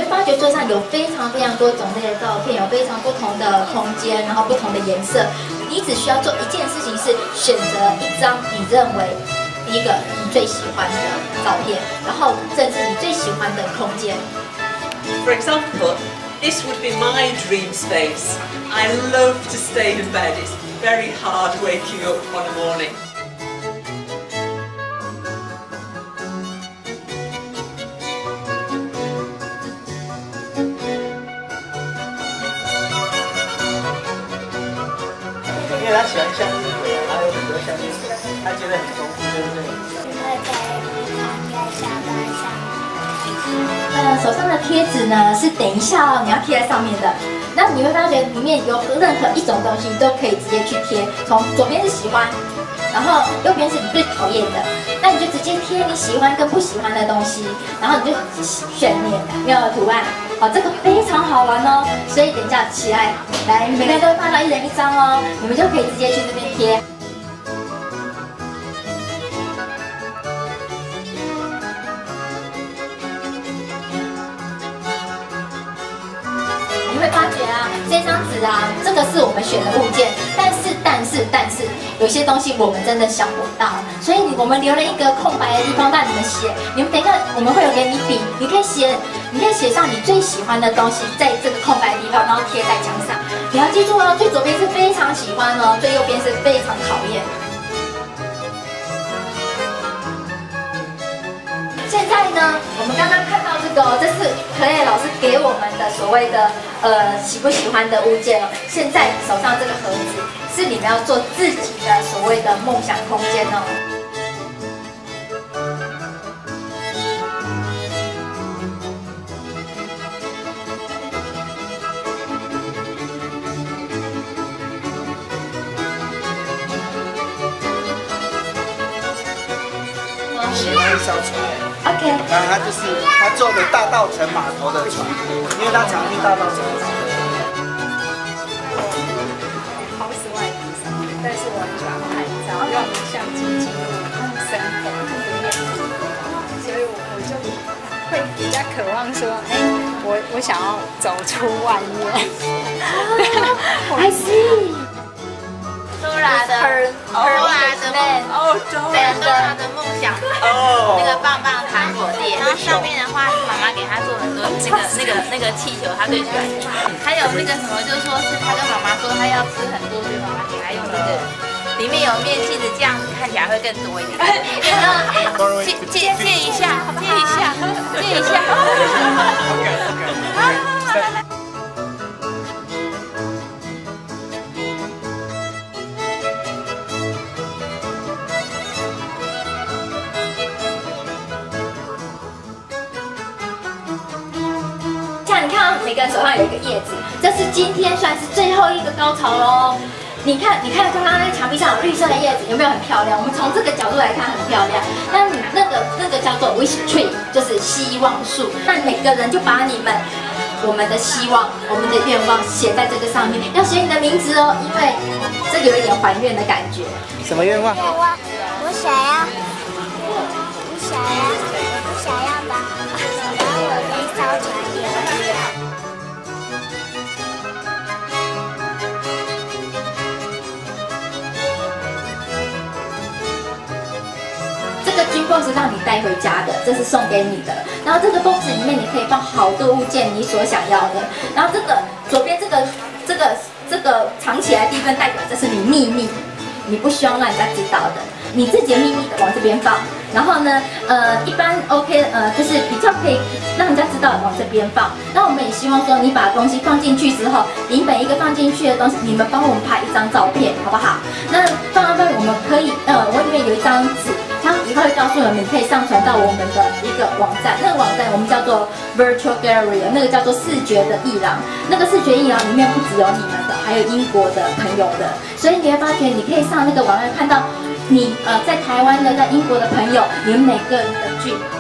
发觉桌上有非常多种类的照片，有非常不同的空间，然后不同的颜色。你只需要做一件事情，是选择一张你认为第一个你最喜欢的照片，然后甚至你最喜欢的空间。 For example, this would be my dream space. I love to stay in bed. It's very hard waking up on a morning. 因为他喜欢向日葵啊，他有很多向日葵，他觉得很丰富，对不对？ 会在躺在沙发上。 手上的贴纸呢，是等一下哦，你要贴在上面的。那你会发觉里面有任何一种东西，你都可以直接去贴。从左边是喜欢，然后右边是你最讨厌的，那你就直接贴你喜欢跟不喜欢的东西，然后你就选你要的图案。好，这个非常好玩哦，所以等一下起来，来，每个人都会发到一人一张哦，你们就可以直接去这边贴。你会发觉啊，这张纸啊，这个是我们选的物件，但是，有些东西我们真的想不到，所以我们留了一个空白的地方让你们写。你们等一下，我们会有给你笔，你可以写上你最喜欢的东西，在这个空白的地方，然后贴在墙上。你要记住哦，最左边是非常喜欢哦，最右边是非常讨厌。现在呢，我们刚刚看到这个哦，这是Claire老师给我们的所谓的喜不喜欢的物件哦。现在手上这个盒子是你们要做自己的所谓的梦想空间哦。 喜欢一艘船。 OK， 然后他就是他坐的大稻埕码头的船，因为他常去大稻埕码头。 house 外地上，但是我很喜欢拍照，用相机记录生活里面，所以我就会比较渴望说，我想要走出外面。 I see。 Dora 的梦想，那个棒棒糖果店，然后上面的话是妈妈给他做很多那个气球，他最喜欢吃。还有那个什么，就是说是他跟妈妈说他要吃很多，所以妈妈给他用那个里面有面剂的，这样子看起来会更多一点。借一下。 你看，每个人手上有一个叶子，这是今天算是最后一个高潮喽。你看刚刚那个墙壁上有绿色的叶子，有没有很漂亮？我们从这个角度来看很漂亮。那你那个叫做 wish tree， 就是希望树。那每个人就把我们的希望、我们的愿望写在这个上面，要写你的名字哦，因为这有一点还愿的感觉。 什么愿望？ 我想要把我的一艘船游掉。 这个军 box 让你带回家的，这是送给你的。然后这个 box 里面你可以放好多物件，你所想要的。然后这个左边这个藏起来的地方代表这是你秘密，你不希望让人家知道的，你自己的秘密的往这边放。然后呢，一般 OK， 就是比较可以让人家知道的往这边放。那我们也希望说，你把东西放进去之后，你每一个放进去的东西，你们帮我们拍一张照片，好不好？那放到这里，我们可以，我里面有一张纸，它以后会告诉你们可以上传到我们的一个网站，那个网站我们叫做 Virtual Gallery， 那个叫做视觉的艺廊。那个视觉艺廊里面不只有你们的，还有英国的朋友的，所以你会发觉，你可以上那个网站看到。你在台湾的、在英国的朋友，你们每个人的剧